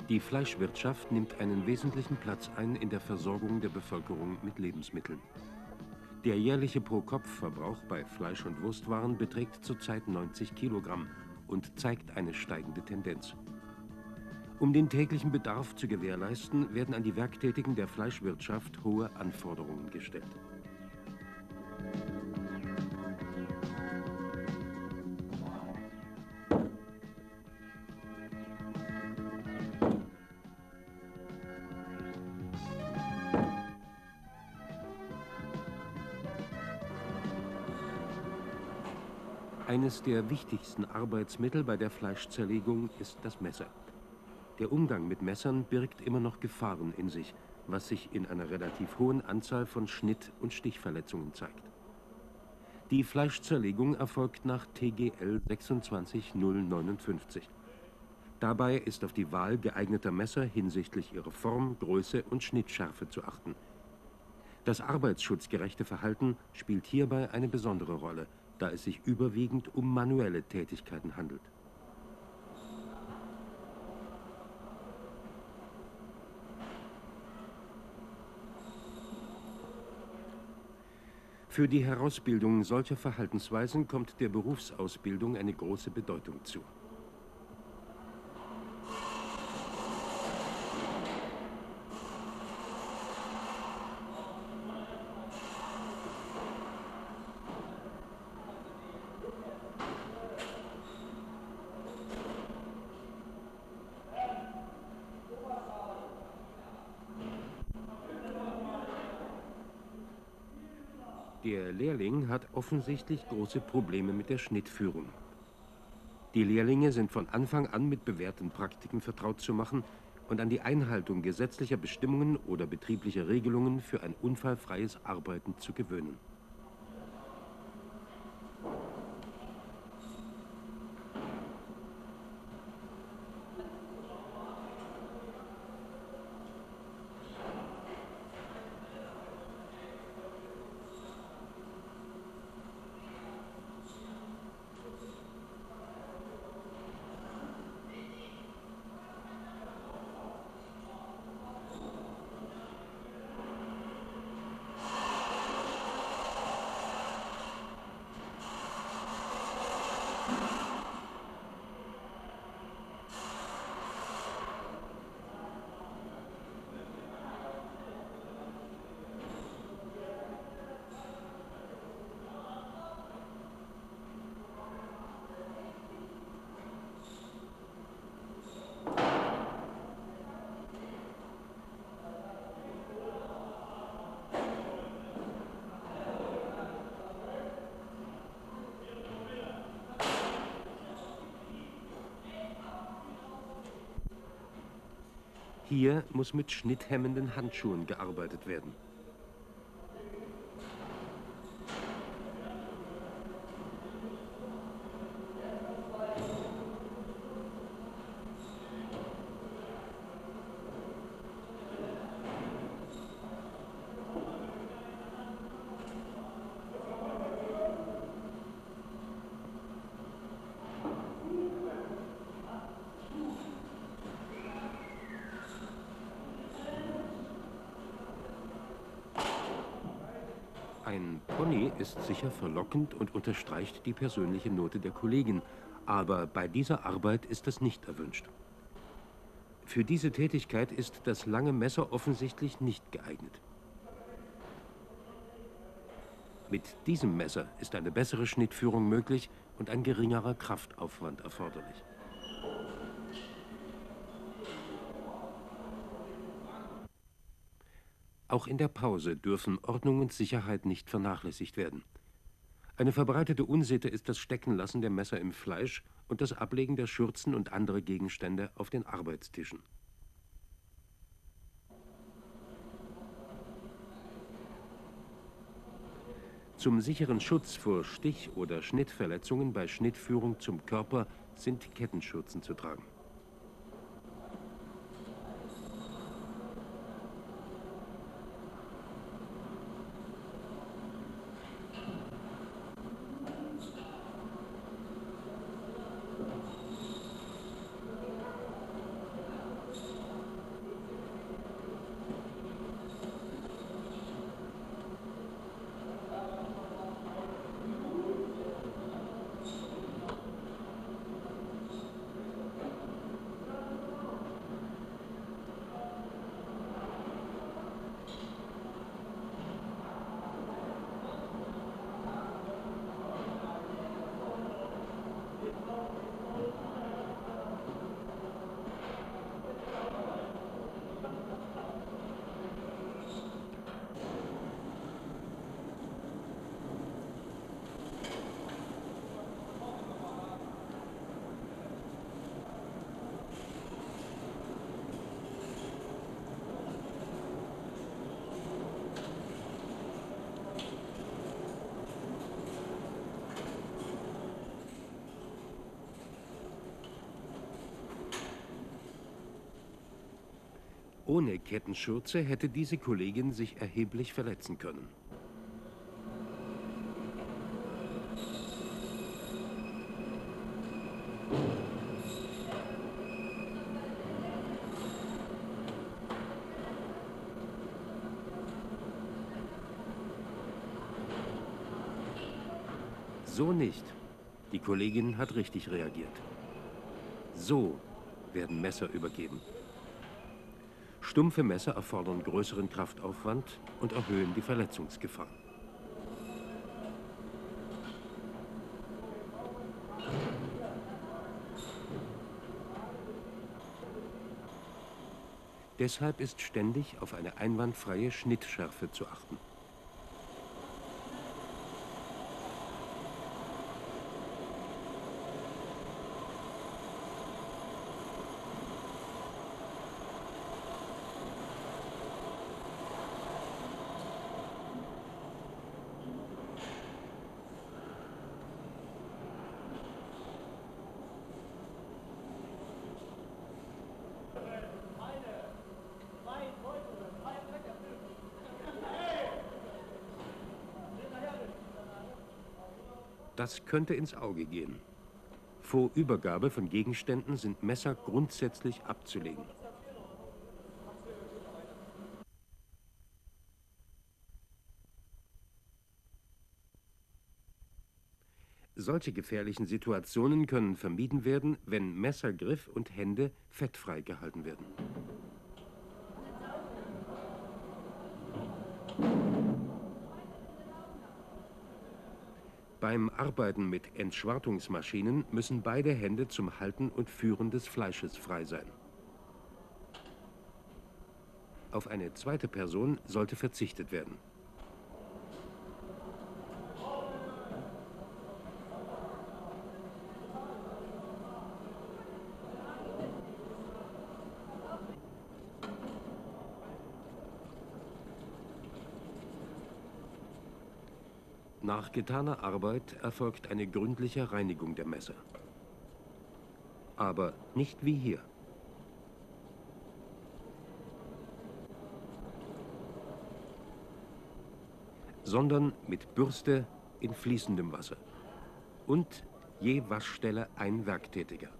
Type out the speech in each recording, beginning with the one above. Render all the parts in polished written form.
Die Fleischwirtschaft nimmt einen wesentlichen Platz ein in der Versorgung der Bevölkerung mit Lebensmitteln. Der jährliche Pro-Kopf-Verbrauch bei Fleisch- und Wurstwaren beträgt zurzeit 90 Kilogramm und zeigt eine steigende Tendenz. Um den täglichen Bedarf zu gewährleisten, werden an die Werktätigen der Fleischwirtschaft hohe Anforderungen gestellt. Eines der wichtigsten Arbeitsmittel bei der Fleischzerlegung ist das Messer. Der Umgang mit Messern birgt immer noch Gefahren in sich, was sich in einer relativ hohen Anzahl von Schnitt- und Stichverletzungen zeigt. Die Fleischzerlegung erfolgt nach TGL 26059. Dabei ist auf die Wahl geeigneter Messer hinsichtlich ihrer Form, Größe und Schnittschärfe zu achten. Das arbeitsschutzgerechte Verhalten spielt hierbei eine besondere Rolle, da es sich überwiegend um manuelle Tätigkeiten handelt. Für die Herausbildung solcher Verhaltensweisen kommt der Berufsausbildung eine große Bedeutung zu. Der Lehrling hat offensichtlich große Probleme mit der Schnittführung. Die Lehrlinge sind von Anfang an mit bewährten Praktiken vertraut zu machen und an die Einhaltung gesetzlicher Bestimmungen oder betrieblicher Regelungen für ein unfallfreies Arbeiten zu gewöhnen. Hier muss mit schnitthemmenden Handschuhen gearbeitet werden. Ein Pony ist sicher verlockend und unterstreicht die persönliche Note der Kollegin, aber bei dieser Arbeit ist das nicht erwünscht. Für diese Tätigkeit ist das lange Messer offensichtlich nicht geeignet. Mit diesem Messer ist eine bessere Schnittführung möglich und ein geringerer Kraftaufwand erforderlich. Auch in der Pause dürfen Ordnung und Sicherheit nicht vernachlässigt werden. Eine verbreitete Unsitte ist das Steckenlassen der Messer im Fleisch und das Ablegen der Schürzen und andere Gegenstände auf den Arbeitstischen. Zum sicheren Schutz vor Stich- oder Schnittverletzungen bei Schnittführung zum Körper sind Kettenschürzen zu tragen. Ohne Kettenschürze hätte diese Kollegin sich erheblich verletzen können. So nicht. Die Kollegin hat richtig reagiert. So werden Messer übergeben. Stumpfe Messer erfordern größeren Kraftaufwand und erhöhen die Verletzungsgefahr. Deshalb ist ständig auf eine einwandfreie Schnittschärfe zu achten. Das könnte ins Auge gehen. Vor Übergabe von Gegenständen sind Messer grundsätzlich abzulegen. Solche gefährlichen Situationen können vermieden werden, wenn Messergriff und Hände fettfrei gehalten werden. Beim Arbeiten mit Entschwartungsmaschinen müssen beide Hände zum Halten und Führen des Fleisches frei sein. Auf eine zweite Person sollte verzichtet werden. Nach getaner Arbeit erfolgt eine gründliche Reinigung der Messer. Aber nicht wie hier. Sondern mit Bürste in fließendem Wasser. Und je Waschstelle ein Werktätiger.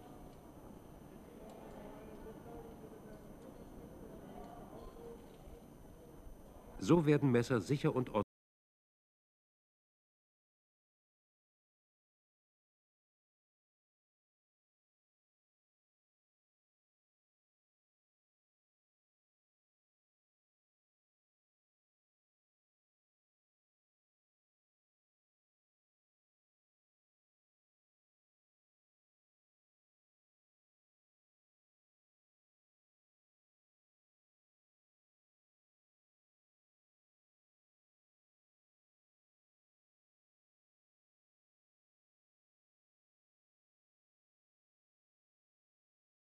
So werden Messer sicher und ordentlich